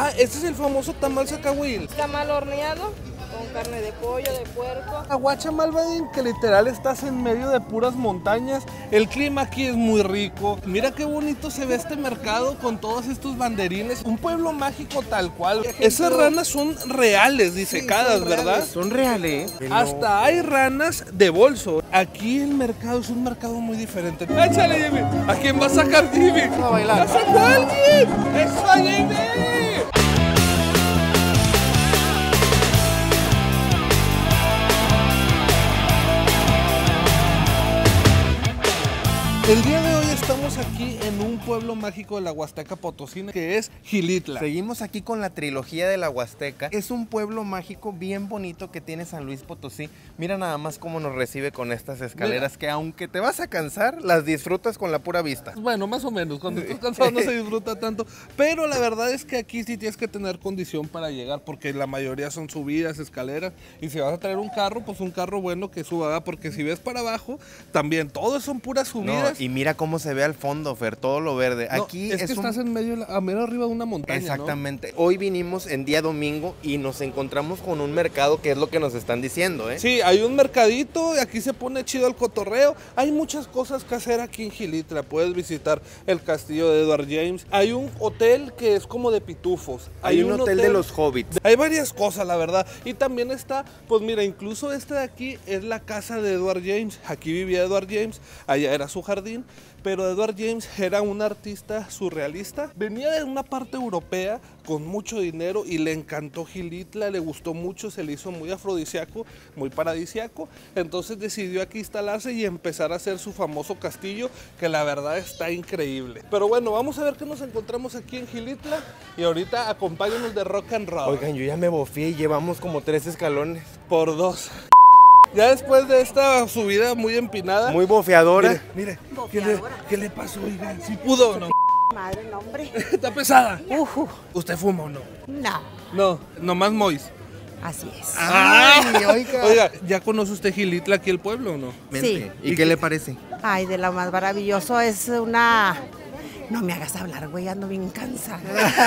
Ah, este es el famoso tamal zacahuil. Tamal horneado con carne de pollo, de puerco. Aguacha Malvadín, que literal estás en medio de puras montañas. El clima aquí es muy rico. Mira qué bonito se ve este mercado con todos estos banderines. Un pueblo mágico tal cual. Esas ranas son reales, disecadas, sí, ¿verdad? Son reales. Hasta hay ranas de bolso. Aquí el mercado es un mercado muy diferente. ¡Échale, Jimmy! ¿A quién va a sacar Jimmy? A bailar. ¡Ya sacó a alguien! ¡Eso, Jimmy! El día de hoy estamos aquí en un pueblo mágico de la Huasteca Potosina que es Xilitla. Seguimos aquí con la trilogía de la Huasteca. Es un pueblo mágico bien bonito que tiene San Luis Potosí. Mira nada más cómo nos recibe con estas escaleras. Mira, que aunque te vas a cansar, las disfrutas con la pura vista. Bueno, más o menos, cuando estás cansado no se disfruta tanto. Pero la verdad es que aquí sí tienes que tener condición para llegar, porque la mayoría son subidas, escaleras. Y si vas a traer un carro, pues un carro bueno que suba, porque si ves para abajo, también todos son puras subidas. No, y mira cómo se ve al fondo, Fer, todo lo verde. No, aquí es que estás en medio, a medio arriba de una montaña. Exactamente. ¿No? Hoy vinimos en día domingo y nos encontramos con un mercado, que es lo que nos están diciendo, ¿eh? Sí, hay un mercadito, aquí se pone chido el cotorreo. Hay muchas cosas que hacer aquí en Xilitla. Puedes visitar el castillo de Edward James. Hay un hotel que es como de pitufos. Hay un hotel de los hobbits. Hay varias cosas, la verdad. Y también está, pues mira, incluso este de aquí es la casa de Edward James. Aquí vivía Edward James, allá era su jardín. Pero Edward James era un artista surrealista. Venía de una parte europea con mucho dinero y le encantó Xilitla, le gustó mucho, se le hizo muy afrodisíaco, muy paradisíaco. Entonces decidió aquí instalarse y empezar a hacer su famoso castillo, que la verdad está increíble. Pero bueno, vamos a ver qué nos encontramos aquí en Xilitla y ahorita acompáñenos de rock and roll. Oigan, yo ya me bofié y llevamos como 3 escalones. Por 2. Ya después de esta subida muy empinada. Muy bofeadora. Mire, ¿qué le pasó, oiga? ¿Sí pudo o no? Madre, no, hombre. ¿Está pesada? ¿Usted fuma o no? No. No, nomás Mois. Así es. Ay, oiga, ¿ya conoce usted Xilitla aquí el pueblo o no? Sí. ¿Y qué le parece? Ay, de lo más maravilloso es una... No me hagas hablar, güey, ando bien cansada.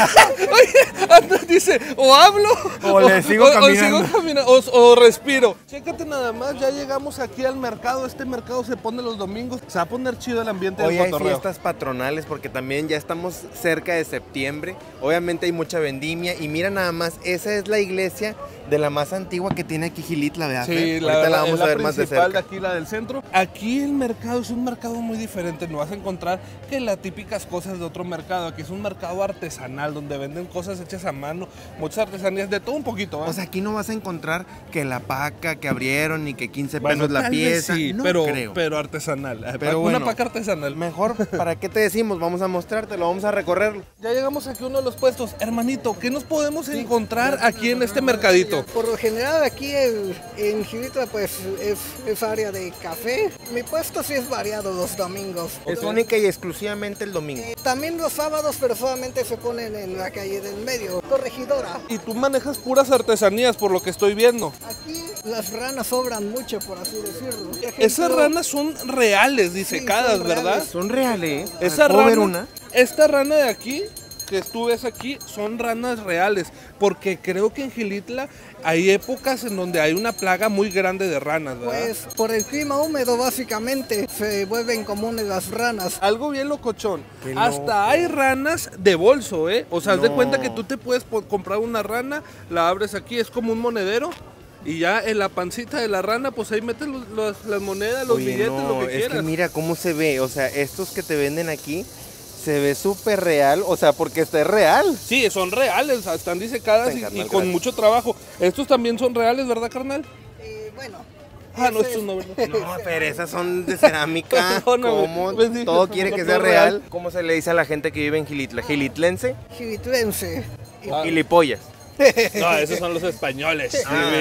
Oye, dice, o hablo o le sigo caminando. O respiro. Chécate nada más, ya llegamos aquí al mercado. Este mercado se pone los domingos. Se va a poner chido el ambiente del cotorreo. Hoy hay fiestas patronales porque también ya estamos cerca de septiembre. Obviamente hay mucha vendimia. Y mira nada más, esa es la iglesia de la más antigua que tiene aquí Xilitla, ¿verdad? Sí, ahorita la vamos a ver más de cerca. De aquí, la del centro. Aquí el mercado es un mercado muy diferente. No vas a encontrar que las típicas cosas de otro mercado. Aquí es un mercado artesanal donde venden cosas hechas a mano, muchas artesanías, de todo un poquito, ¿eh? O sea, aquí no vas a encontrar que la paca que abrieron y que 15 pesos la pieza. Sí, no creo. Pero artesanal. Pero una bueno, paca artesanal. Mejor, ¿para qué te decimos? Vamos a mostrártelo, vamos a recorrerlo. Ya llegamos aquí a uno de los puestos. Hermanito, ¿qué nos podemos encontrar aquí en este mercadito? Por lo general aquí en Xilitla pues es área de café. Mi puesto sí es variado los domingos. Es única y exclusivamente el domingo. También los sábados, pero solamente se ponen en la calle del medio, Corregidora. Y tú manejas puras artesanías por lo que estoy viendo. Aquí las ranas sobran mucho, por así decirlo. Esas ranas son reales, disecadas, sí, son ¿verdad? reales. Son reales. Esa ¿Puedo ver rana, una? Esta rana de aquí, que tú ves aquí, son ranas reales, porque creo que en Xilitla hay épocas en donde hay una plaga muy grande de ranas, ¿verdad? Pues por el clima húmedo básicamente se vuelven comunes las ranas. Algo bien locochón, hasta hay ranas de bolso, ¿eh? O sea, haz de cuenta que tú te puedes comprar una rana, la abres aquí, es como un monedero. Y ya en la pancita de la rana, pues ahí metes las monedas, los billetes, lo que quieras. Es que mira cómo se ve, o sea, estos que te venden aquí se ve súper real, o sea, porque es real. Sí, son reales, están disecadas y con mucho trabajo. Estos también son reales, ¿verdad, carnal? Bueno. No, estos no, ¿verdad? No, pero esas son de cerámica. No, ¿Cómo? Todo quiere que sea real. ¿Cómo se le dice a la gente que vive en Xilitla? ¿Xilitlense? Xilitlense. ¿O gilipollas? No, esos son los españoles.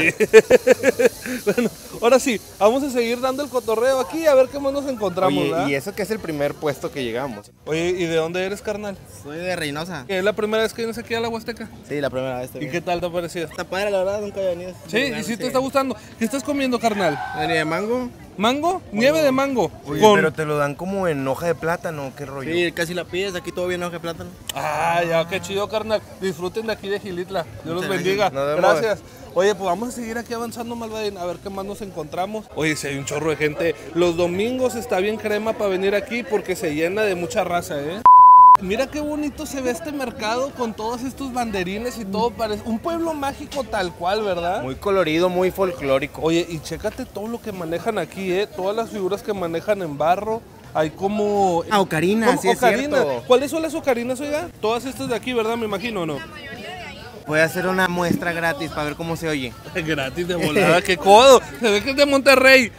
Bueno, ahora sí, vamos a seguir dando el cotorreo aquí a ver qué más nos encontramos. Oye, ¿verdad? y eso que es el primer puesto que llegamos. Oye, ¿y de dónde eres, carnal? Soy de Reynosa. ¿Es la primera vez que vienes aquí a la Huasteca? Sí, la primera vez. ¿Y qué tal te ha parecido? Está padre, la verdad, nunca he venido. Sí, ¿y si te está gustando? ¿Qué estás comiendo, carnal? Venía de mango. ¿Mango? Nieve de mango. Oye, con... pero te lo dan como en hoja de plátano, ¿qué rollo? Sí, casi la pides, aquí todo bien hoja de plátano. Ah, ya, qué chido, carnal. Disfruten de aquí de Gilitla. Dios los Muchas bendiga. gracias. Nos vemos. Gracias. Oye, pues vamos a seguir aquí avanzando, Malvadín, a ver qué más nos encontramos. Oye, si hay un chorro de gente. Los domingos está bien crema para venir aquí porque se llena de mucha raza, ¿eh? Mira qué bonito se ve este mercado con todos estos banderines y todo. Parece un pueblo mágico tal cual, ¿verdad? Muy colorido, muy folclórico. Oye, y chécate todo lo que manejan aquí, ¿eh? Todas las figuras que manejan en barro. Hay como... Ah, ocarinas, como sí es ocarinas. cierto. ¿Cuáles son las ocarinas, oiga? Todas estas de aquí, ¿verdad? Me imagino, ¿o no? Voy a hacer una muestra gratis para ver cómo se oye. Gratis de volada, qué codo. Se ve que es de Monterrey.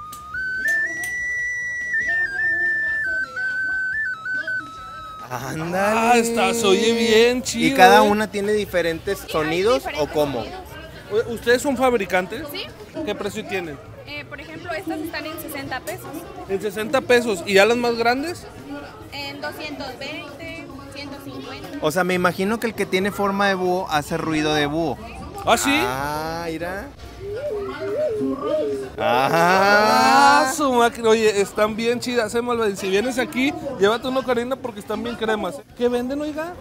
Ándale. Se oye bien chido. ¿Y cada una tiene diferentes sonidos o cómo? ¿Ustedes son fabricantes? Sí. ¿Qué precio tienen? Por ejemplo, estas están en 60 pesos, En 60 pesos. ¿Y ya las más grandes? en 220, 150. O sea, me imagino que el que tiene forma de búho hace ruido de búho. ¿Ah, sí? Ah, mira. Su máquina. Oye, están bien chidas, Malvadín. Si vienes aquí, llévate una ocarina porque están bien cremas. ¿Qué venden, oiga?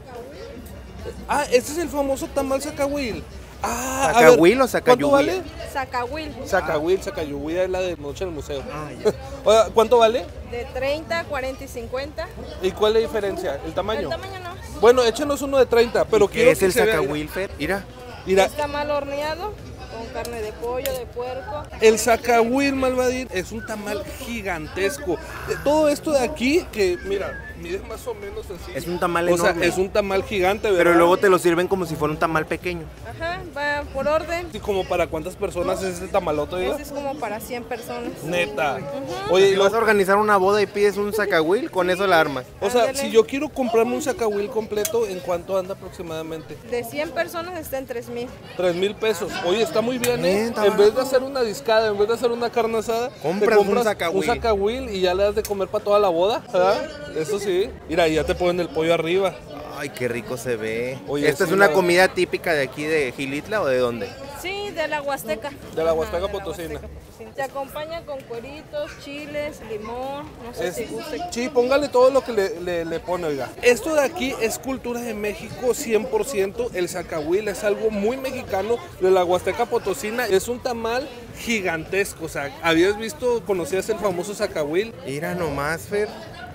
Ah, este es el famoso tamal zacahuil. Ah, a ver, ¿Zacahuil o ¿cuánto zacayuhuil? vale? Zacahuil, Zacahuil, zacayuhuil es la de noche en el museo. Oiga, ¿cuánto vale? de 30, 40 y 50. ¿Y cuál es la diferencia? ¿El tamaño? El tamaño no. Bueno, échenos uno de 30, pero ¿Qué quiero es que el se vea. zacahuil, Fer? Mira. Mira, Está mal horneado, con carne de pollo, de puerco. el zacahuil, Malvadín, es un tamal gigantesco. De todo esto de aquí, que mira, mide más o menos así. Es un tamal O sea, enorme. es un tamal gigante, ¿verdad? Pero luego te lo sirven como si fuera un tamal pequeño. Ajá, va por orden. ¿Y como para cuántas personas es este tamalote, oiga? Ese es como para 100 personas. Neta. Oye, Si y vas a organizar una boda y pides un zacahuil, con eso la armas. o sea, Ándale. si yo quiero comprarme un zacahuil completo, ¿en cuánto anda aproximadamente? De 100 personas está en 3,000. 3,000 pesos. Oye, está muy bien, ¿eh? Bien, está En vez de barato. hacer una discada, en vez de hacer una carne asada, te Compras un compras zacahuil. un zacahuil y ya le das de comer para toda la boda, ¿verdad? Eso sí. Mira, ya te ponen el pollo arriba. Ay, qué rico se ve. Oye, ¿Esta sí, es una la- comida típica de aquí de Gilitla o de dónde? Sí, de la Huasteca. De la Huasteca Ajá, de la Potosina. Huasteca Potosina. Se acompaña con cueritos, chiles, limón, no sé si guste. Sí, póngale todo lo que le pone, oiga. Esto de aquí es cultura de México 100%. El zacahuil es algo muy mexicano de la Huasteca Potosina. Es un tamal gigantesco. O sea, ¿habías visto, conocías el famoso zacahuil? Mira nomás, Fer.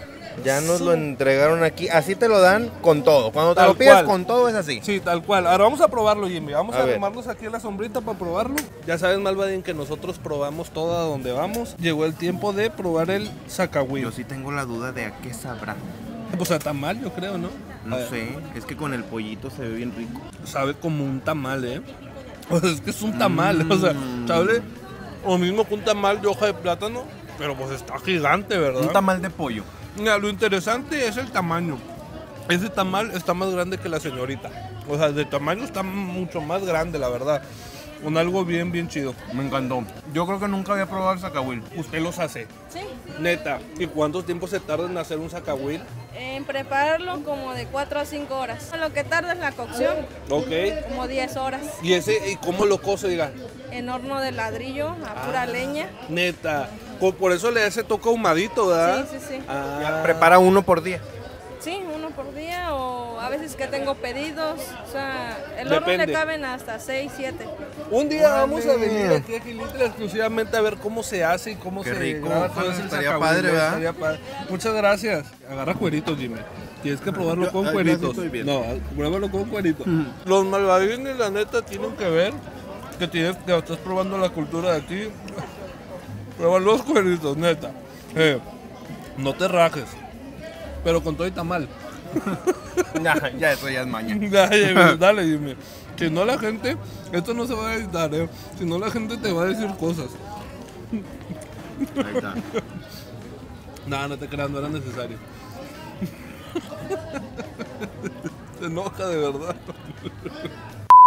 Ya nos lo entregaron aquí. Así te lo dan con todo. Cuando te Tal lo pides cual. con todo es así. Sí, tal cual. Ahora vamos a probarlo, Jimmy. Vamos a, A ver. armarnos aquí en la sombrita para probarlo. Ya sabes, Malvadín, que nosotros probamos todo a donde vamos. Llegó el tiempo de probar el zacahuil. Yo sí tengo la duda de a qué sabrá. Pues a tamal, yo creo, ¿no? No A ver. sé, es que con el pollito se ve bien rico. Sabe como un tamal, ¿eh? O sea, es que es un tamal, o sea, sabe lo mismo que un tamal de hoja de plátano, pero pues está gigante, ¿verdad? Un tamal de pollo. Mira, lo interesante es el tamaño. Ese tamal está más grande que la señorita. O sea, de tamaño está mucho más grande, la verdad. Con algo bien, bien chido. Me encantó. Yo creo que nunca había probado el zacahuil. Usted los hace, Sí, neta. ¿Y cuánto tiempo se tarda en hacer un zacahuil? en prepararlo como de 4 a 5 horas. Lo que tarda es la cocción, Ok. como 10 horas. ¿Y cómo lo cose, diga? En horno de ladrillo, a pura leña. Neta. Por eso le hace toque ahumadito, ¿verdad? Sí, sí, sí. Ah. Prepara uno por día. Sí, uno por día o a veces que tengo pedidos. O sea, el horno Depende. le caben hasta 6, 7. Un día vamos a Órale. venir aquí a Gilitla exclusivamente a ver cómo se hace y cómo Qué se rico. graba todo Ojalá, ese estaría zacahuil, padre, ¿verdad? estaría padre. Muchas gracias. Agarra cueritos, Jimmy. Tienes que probarlo con yo cueritos. sí estoy bien. No, pruébalo con cueritos. Los malvadines, la neta, tienen que ver que estás probando la cultura de aquí. Prueba los cueritos, neta. No te rajes. Pero con todo y tamal. Ya, eso ya es maña. Dale, Jimmy. Si no la gente, esto no se va a editar, si no la gente te va a decir cosas. Ahí está. No, no te creas, no era necesario. Se enoja de verdad.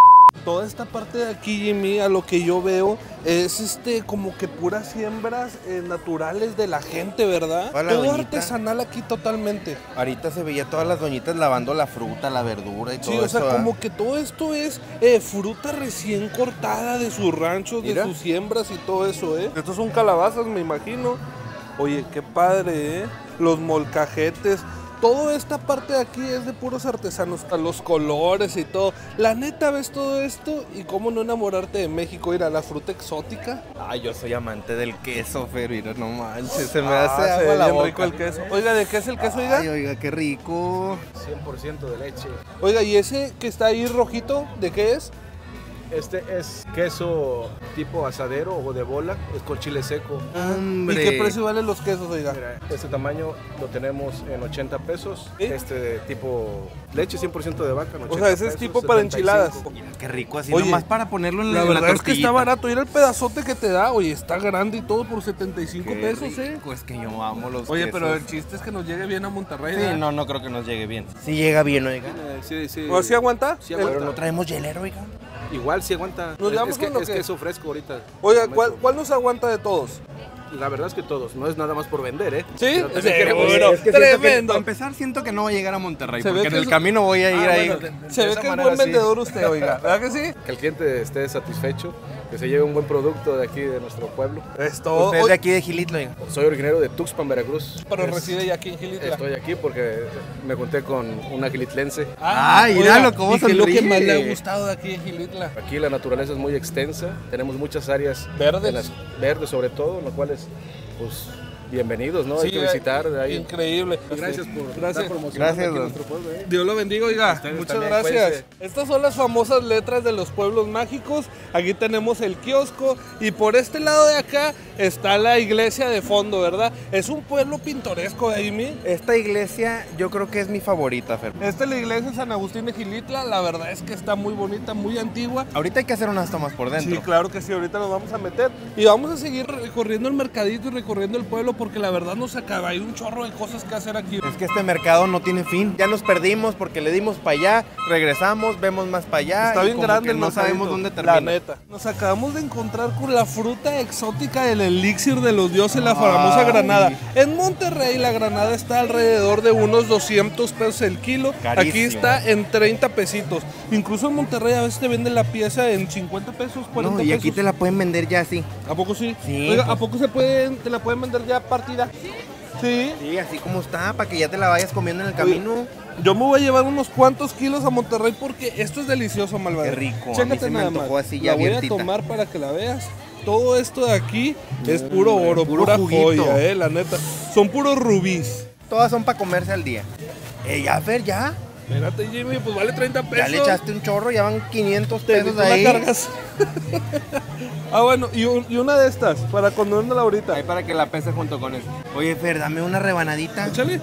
toda esta parte de aquí, Jimmy, a lo que yo veo, es como que puras siembras naturales de la gente, ¿verdad? Hola, Todo doñita. artesanal aquí totalmente. Ahorita se veía todas las doñitas lavando la fruta, la verdura y todo Sí, o sea, eso, como que todo esto es fruta recién cortada de sus ranchos, de Mira. sus siembras y todo eso, ¿eh? Estos son calabazas, me imagino. Oye, qué padre, ¿eh? Los molcajetes. Toda esta parte de aquí es de puros artesanos, los colores y todo. La neta, ves todo esto y cómo no enamorarte de México, ir a la fruta exótica. Ay, yo soy amante del queso, Fer, mira, no manches, se me Ah, hace se agua ve la bien boca. rico el queso. Oiga, ¿de qué es el queso, oiga? Ay, oiga, qué rico. 100% de leche. Oiga, ¿y ese que está ahí rojito, de qué es? Este es queso tipo asadero o de bola, es con chile seco. Hombre. ¿Y qué precio valen los quesos, oiga? Mira, este tamaño lo tenemos en 80 pesos. ¿Sí? Este tipo leche 100% de vaca. en O 80 sea, ese es pesos, tipo para 75. enchiladas. Mira, qué rico, así Oye, nomás para ponerlo en La en verdad es que está tortillita. barato. Mira el pedazote que te da. Oye, está grande y todo por 75 Qué pesos, ¿eh? rico, es que yo amo los Oye, quesos. pero el chiste es que nos llegue bien a Monterrey. Sí, ¿verdad? no creo que nos llegue bien. Sí llega bien, oiga. Sí, sí. ¿O así aguanta? Sí aguanta. Pero no traemos hielero, oiga. Igual sí aguanta. ¿Nos llevamos Es que con lo es que? queso fresco ahorita. Oiga, ¿cuál nos aguanta de todos? La verdad es que todos, no es nada más por vender, ¿eh? ¿Sí? Pero también queremos- Seguro. Es que siento que, Tremendo. para empezar, siento que no voy a llegar a Monterrey, Se ve porque en que el es- camino voy a ir ahí. bueno, Se de ve esa que es manera, buen sí. vendedor usted, oiga. ¿Verdad que sí? Que el cliente esté satisfecho, que se lleve un buen producto de aquí, de nuestro pueblo. Es todo. Usted es de aquí de Gilitlo, oiga. Soy originario de Tuxpan, Veracruz. Pero Es- reside ya aquí en Gilitla. Estoy aquí porque me junté con una gilitlense. Ay, míralo cómo ¿y qué es lo que sonríe? más le ha gustado de aquí en Gilitla? Aquí la naturaleza es muy extensa, tenemos muchas áreas Verdes. verdes sobre todo, en lo cual es, pues, bienvenidos, ¿no? Hay que visitar de ahí. Increíble. Gracias por Gracias. estar promocionando Gracias, aquí don. nuestro pueblo, ¿eh? Dios lo bendiga, oiga. Ustedes Muchas también, gracias. cuídense. Estas son las famosas letras de los pueblos mágicos. Aquí tenemos el kiosco y por este lado de acá está la iglesia de fondo, ¿verdad? Es un pueblo pintoresco, Amy. Esta iglesia yo creo que es mi favorita, Fer. Esta es la iglesia de San Agustín de Gilitla. La verdad es que está muy bonita, muy antigua. Ahorita hay que hacer unas tomas por dentro. Sí, claro que sí, ahorita nos vamos a meter y vamos a seguir recorriendo el mercadito y recorriendo el pueblo porque la verdad no se acaba, hay un chorro de cosas que hacer aquí. Es que este mercado no tiene fin. Ya nos perdimos porque le dimos para allá, regresamos, vemos más para allá. Está y bien como grande que el no mercadito, sabemos dónde termina. La neta. Nos acabamos de encontrar con la fruta exótica del elixir de los dioses, la famosa Ay. granada. En Monterrey la granada está alrededor de unos 200 pesos el kilo. Carísimo. Aquí está en 30 pesitos. Incluso en Monterrey a veces te venden la pieza en 50 pesos, 40 No, y pesos. aquí te la pueden vender ya así. ¿A poco sí? Sí, Oiga, pues. ¿a poco te la pueden vender ya partida? Sí. Sí, así como está, para que ya te la vayas comiendo en el camino. Yo me voy a llevar unos cuantos kilos a Monterrey porque esto es delicioso, Malvado. Qué rico, a mí Chécate se me nada antojó más. así ya La voy abiertita. a tomar para que la veas. Todo esto de aquí es puro oro, puro pura juguito. joya, la neta. Son puros rubíes. Todas son para comerse al día. Ya, Fer, ya. Espérate, Jimmy, pues vale 30 pesos. Ya le echaste un chorro, ya van 500 Te pesos tú la ahí. cargas. Ah, bueno, y una de estas, para cuando venga ahorita. Ahí para que la pese junto con eso. Oye, Fer, dame una rebanadita. Échale.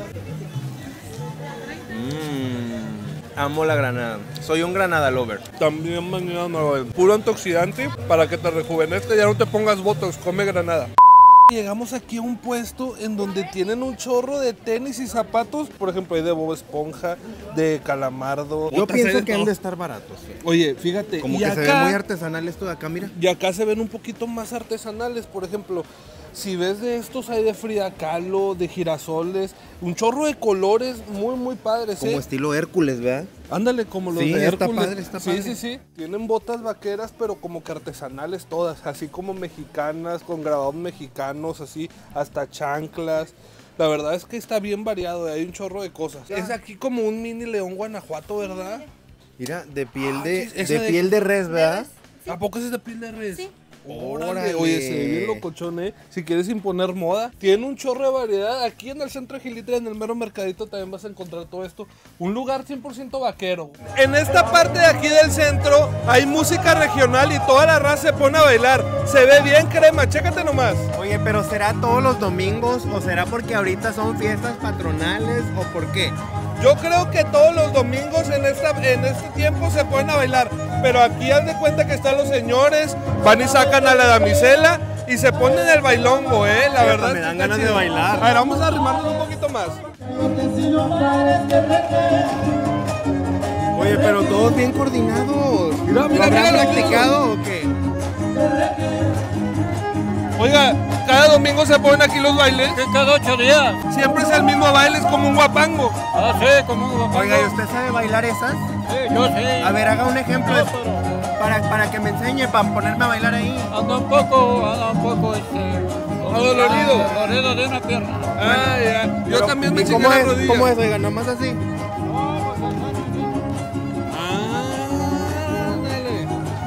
Amo la granada. Soy un granada lover. También mañana, puro antioxidante para que te rejuvenezca y ya no te pongas botox, come granada. Llegamos aquí a un puesto en donde tienen un chorro de tenis y zapatos, por ejemplo, hay de Bob Esponja, de Calamardo. Yo Puta, se pienso ven que han todo. de estar baratos. Fer. Oye, fíjate, Como y que acá, se ve muy artesanal esto de acá, mira. y acá se ven un poquito más artesanales, por ejemplo, si ves de estos hay de Frida Kahlo, de girasoles, un chorro de colores muy muy padres, Como ¿eh? estilo Hércules, ¿verdad? Ándale, como los Sí, de está Hércules. padre, está Sí, padre. sí, sí. Tienen botas vaqueras, pero como que artesanales todas, así como mexicanas, con grabados mexicanos, así, hasta chanclas. La verdad es que está bien variado, hay un chorro de cosas. Es aquí como un mini León Guanajuato, ¿verdad? Mira, de piel esa de- piel de res, ¿verdad? ¿A poco es de piel de res? Sí. Órale. Órale. Oye, se ve bien locochón, ¿eh? Si quieres imponer moda, tiene un chorro de variedad. Aquí en el centro de Gilitla, en el mero mercadito, también vas a encontrar todo esto. Un lugar 100% vaquero. En esta parte de aquí del centro hay música regional y toda la raza se pone a bailar. Se ve bien, crema, chécate nomás. Oye, pero ¿será todos los domingos o será porque ahorita son fiestas patronales o por qué? Yo creo que todos los domingos en este tiempo se ponen a bailar, pero aquí haz de cuenta que están los señores, van y sacan a la damisela y se ponen el bailongo, la verdad. me es que dan está ganas de chido. bailar. A ver, vamos a arrimarnos un poquito más. Oye, pero todos bien coordinados. Mira, ¿Lo habrán mira, practicado o qué? Oiga, cada domingo se ponen aquí los bailes. Cada 8 días. Siempre es el mismo baile, es como un guapango. Ah, sí, como un guapango. Oiga, ¿y usted sabe bailar esas? Sí, yo sí. A ver, haga un ejemplo para que me enseñe, para ponerme a bailar ahí. Anda un poco, Dolorido de una pierna. Ah, ya. Yo también me chingué ¿Cómo la es? rodilla. ¿Cómo es? Oiga, nomás así. Ándale.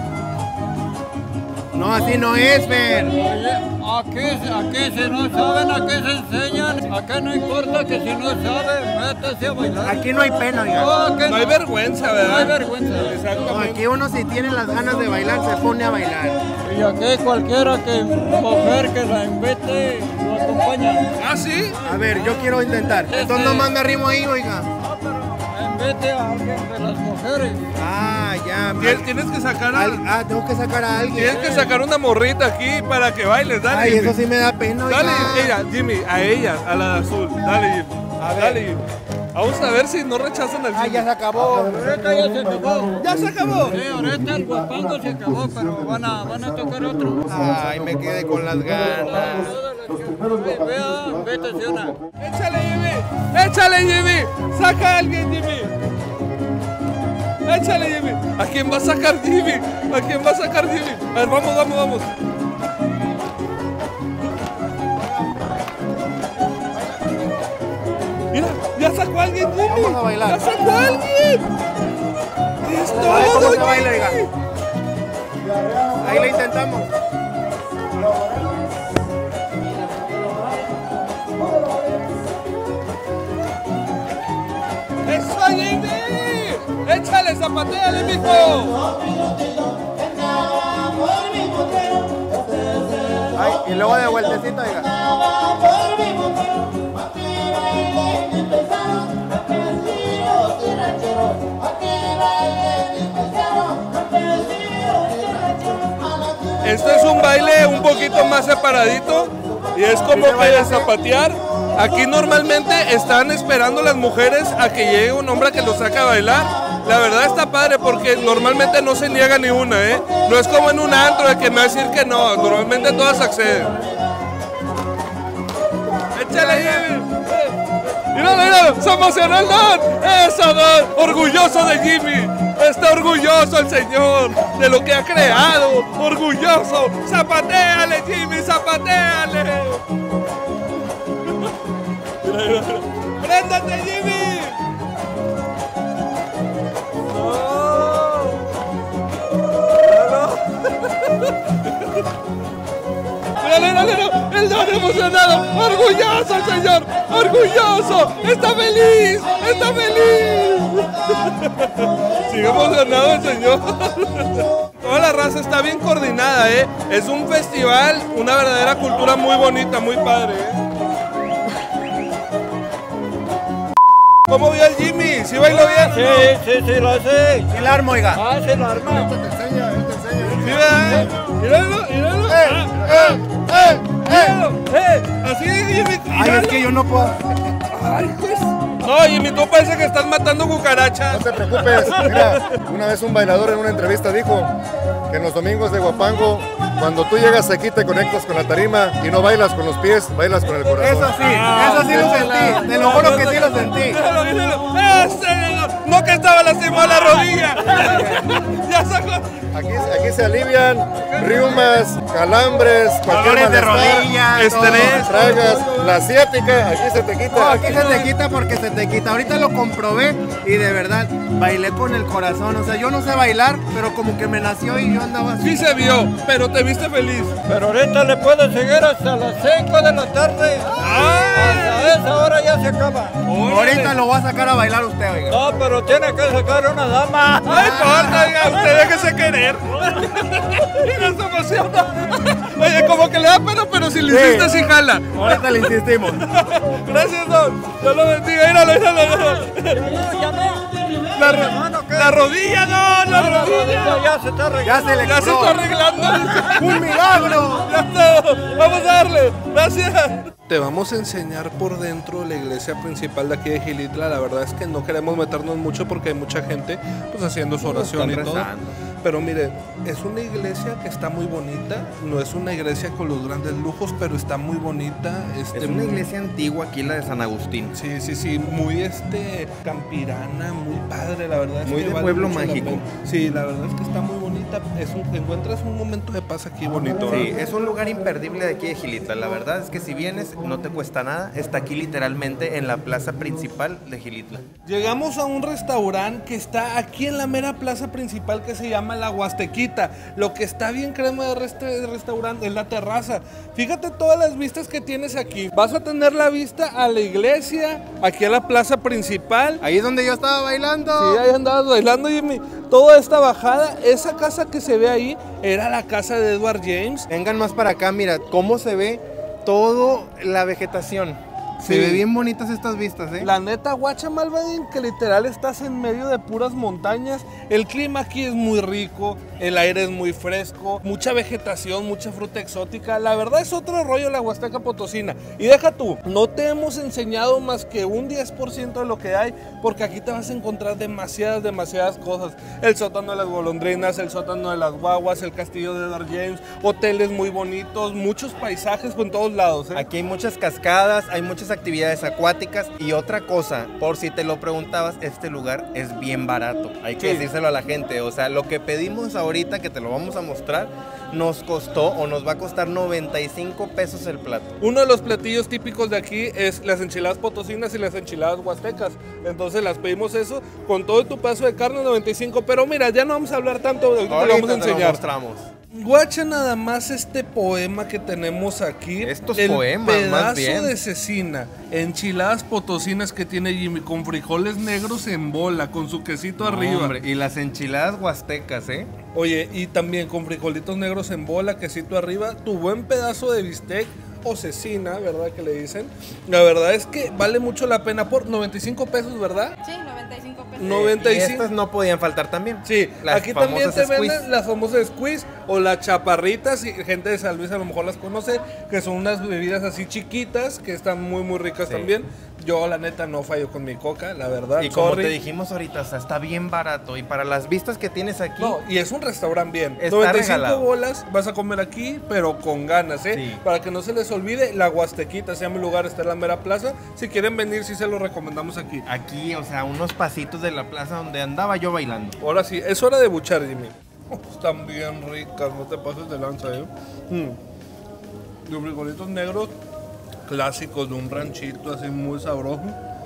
No, así no es, Fer. Aquí si no saben, aquí se enseñan. Aquí no importa que si no saben, métese a bailar. Aquí no hay pena, oiga. No hay vergüenza, ¿verdad? No hay vergüenza. No, Exactamente. aquí uno si tiene las ganas de bailar, se pone a bailar. Y aquí cualquiera mujer que la invite, lo acompaña. ¿Ah, sí? A ver, yo quiero intentar. Entonces nomás me arrimo ahí, oiga. Invite a alguien de las mujeres. Ah, ya. Tienes que sacar a... Tengo que sacar a alguien. Tienes que sacar una morrita aquí para que bailes, dale. Ay, Jimmy. eso sí me da pena, oiga. Dale, ella, Jimmy, a ella, a la de azul. Dale, Jimmy. Dale, Jimmy. Vamos a ver si no rechazan al Jimmy. Ah, ya se acabó. Ahorita ya se acabó. ¿Ya se acabó? Sí, ahorita el guapango se acabó, pero van a tocar otro. Ay, me quedé con las ganas. Vea, vete una. Échale, Jimmy. Échale, Jimmy. Saca a alguien, Jimmy. Échale, Jimmy. ¿A quién va a sacar Jimmy? ¿A quién va a sacar Jimmy? A ver, vamos. Mira, ya sacó a alguien, Jimmy. Vamos a bailar. Ya sacó a alguien. Es A ver cómo todo, se baila, oiga. Jimmy. Ahí lo intentamos. ¡Eso, Jimmy! ¡Échale, zapateale, mijo! Ay, y luego de vueltecito, oiga. Esto es un baile un poquito más separadito y es como que de zapatear. Aquí normalmente están esperando las mujeres a que llegue un hombre que los saque a bailar. La verdad está padre porque normalmente no se niega ni una, ¿eh? No es como en un antro de que me va a decir que no, normalmente todas acceden. ¡Échale, Jimmy! ¡Míralo! ¡Se emocionó el Don! ¡Eso, Don! ¡Orgulloso de Jimmy! ¡Está orgulloso el señor de lo que ha creado! ¡Orgulloso! ¡Zapatéale, Jimmy! ¡Zapatéale! ¡Préndate, Jimmy! ¡Míralo! ¡El Don emocionado! ¡Orgulloso el señor! ¡Orgulloso! ¡Está feliz! ¡Está feliz! Sigue emocionado el señor. Toda la raza está bien coordinada, ¿eh? Es un festival, una verdadera cultura muy bonita, muy padre, ¿eh? ¿Cómo vio el Jimmy? ¿Sí bailó bien? Sí, lo sé. El armo, oiga. Ah, sí, lo arma. ¿Sí, verdad? Míralo. Así, Jimmy. Ay, es que yo no puedo. Ay, pues. No, Jimmy, tú parece que estás matando cucarachas. No te preocupes, mira, una vez un bailador en una entrevista dijo que en los domingos de Guapango, cuando tú llegas aquí te conectas con la tarima y no bailas con los pies, bailas con el corazón. Eso sí lo sentí. Te lo juro que sí lo sentí. Míralo. No que estaba lastimado la rodilla. Ya sacó. Aquí se alivian riumas, calambres, cualquier Dolores de malestar, rodilla, estrés, tragas, la ciática, aquí se te quita. No, aquí se te quita porque se te quita. Ahorita lo comprobé y de verdad bailé con el corazón. O sea, yo no sé bailar, pero como que me nació y yo andaba así. Sí se vio, pero te viste feliz. Pero ahorita le puedo seguir hasta las 5 de la tarde. Hasta esa hora ya se acaba. Ahorita lo voy a sacar a bailar usted, oiga. No, pero tiene que sacar una dama. No importa, oiga, usted déjese querer. Mira, se emociona. Oye, como que le da pena, pero si le insiste, sí jala. Ahorita le insistimos. Gracias, Don. Dios lo bendiga. Míralo. La la rodilla, no, la rodilla. Ya se está Ya se le Ya se curó. está arreglando. ¡Un milagro! Ya está. Vamos a darle. Gracias. Te vamos a enseñar por dentro la iglesia principal de aquí de Xilitla. La verdad es que no queremos meternos mucho porque hay mucha gente pues haciendo su oración y Están todo. rezando. Pero miren, es una iglesia que está muy bonita. No es una iglesia con los grandes lujos, pero está muy bonita. Es una iglesia antigua aquí, la de San Agustín. Sí, muy campirana, muy padre, la verdad es Muy que de vale pueblo mucho la mágico. pena. Sí, la verdad es que está muy bonita. Encuentras un momento de paz aquí bonito. Sí, ¿verdad? es un lugar imperdible de aquí de Xilitla. La verdad es que si vienes no te cuesta nada. Está aquí literalmente en la plaza principal de Xilitla. Llegamos a un restaurante que está aquí en la mera plaza principal que se llama La Huastequita. Lo que está bien crema de restaurante es la terraza. Fíjate todas las vistas que tienes aquí. Vas a tener la vista a la iglesia, aquí a la plaza principal. Ahí es donde yo estaba bailando. Sí, ahí andabas bailando, Jimmy. Toda esta bajada, esa casa que se ve ahí, era la casa de Edward James. Vengan más para acá, mira cómo se ve toda la vegetación. Se Sí. ve bien bonitas estas vistas, ¿eh? La neta, guacha, Malvadín, que literal estás en medio de puras montañas. El clima aquí es muy rico, el aire es muy fresco, mucha vegetación, mucha fruta exótica. La verdad es otro rollo la Huasteca Potosina. Y deja tú, no te hemos enseñado más que un 10% de lo que hay, porque aquí te vas a encontrar demasiadas cosas. El sótano de las golondrinas, el sótano de las guaguas, el castillo de Edward James, hoteles muy bonitos, muchos paisajes por todos lados, ¿eh? Aquí hay muchas cascadas, hay muchas actividades acuáticas y otra cosa, por si te lo preguntabas, este lugar es bien barato. Hay que Sí. decírselo a la gente. O sea, lo que pedimos ahorita, que te lo vamos a mostrar, nos costó o nos va a costar 95 pesos el plato. Uno de los platillos típicos de aquí es las enchiladas potosinas y las enchiladas huastecas. Entonces las pedimos eso con todo tu pedazo de carne, 95. Pero mira, ya no vamos a hablar tanto, ahorita te lo vamos a Ahorita te lo enseñar. mostramos. Guacha nada más este poema que tenemos aquí. Estos el poemas, pedazo más bien. de cecina, enchiladas potosinas que tiene Jimmy con frijoles negros en bola, con su quesito arriba. Hombre, y las enchiladas huastecas, ¿eh? Oye, y también con frijolitos negros en bola, quesito arriba, tu buen pedazo de bistec o cecina, ¿verdad? Que le dicen. La verdad es que vale mucho la pena por 95 pesos, ¿verdad? Sí, 95 pesos. 95. Y estas no podían faltar también. Sí, Las aquí también famosas te venden squeeze. las famosas squeeze o las chaparritas, y gente de San Luis a lo mejor las conoce, que son unas bebidas así chiquitas que están muy ricas Sí. también. Yo la neta no fallo con mi coca, la verdad. Y como sorry. te dijimos ahorita, o sea, está bien barato. Y para las vistas que tienes aquí, No, y es un restaurante bien. Está 95 regalado. bolas, vas a comer aquí, pero con ganas, ¿eh? Sí. Para que no se les olvide, La Huastequita se llama el lugar, está en la mera plaza. Si quieren venir, sí se lo recomendamos aquí. aquí, o sea, unos pasitos de la plaza donde andaba yo bailando. Ahora sí, es hora de buchar, Jimmy. Están bien ricas, no te pases de lanza, ¿eh? Los frijolitos negros clásicos de un ranchito así muy sabroso.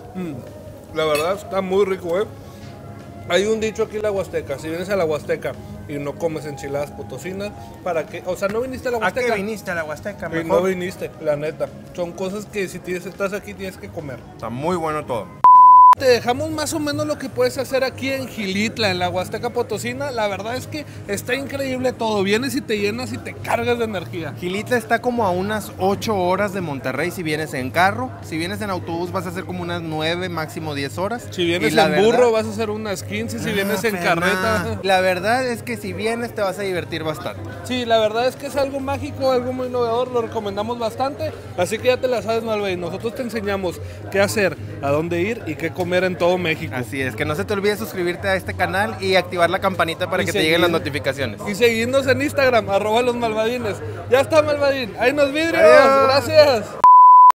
La verdad está muy rico, ¿eh? Hay un dicho aquí en la Huasteca, si vienes a la Huasteca y no comes enchiladas potosinas, ¿para qué? O sea, no viniste a la ¿A Huasteca. qué viniste a la Huasteca? Y no Mejor. viniste, la neta. Son cosas que si estás aquí tienes que comer. Está muy bueno todo. Te dejamos más o menos lo que puedes hacer aquí en Xilitla, en la Huasteca Potosina. La verdad es que está increíble todo. Vienes y te llenas y te cargas de energía. Xilitla está como a unas 8 horas de Monterrey si vienes en carro. Si vienes en autobús vas a hacer como unas 9, máximo 10 horas. Si vienes Y la en burro verdad- vas a hacer unas 15, si Ah, vienes en Fernán, carreta. La verdad es que si vienes te vas a divertir bastante. Sí, la verdad es que es algo mágico, algo muy innovador, lo recomendamos bastante. Así que ya te la sabes, Malvey. Nosotros te enseñamos qué hacer, a dónde ir y qué comer en todo México. Así es, que no se te olvide suscribirte a este canal y activar la campanita para Y que te seguir- lleguen las notificaciones. Y seguirnos en Instagram, @losmalvadines. Ya está, Malvadín. Ahí nos vidrios. Adiós. Gracias.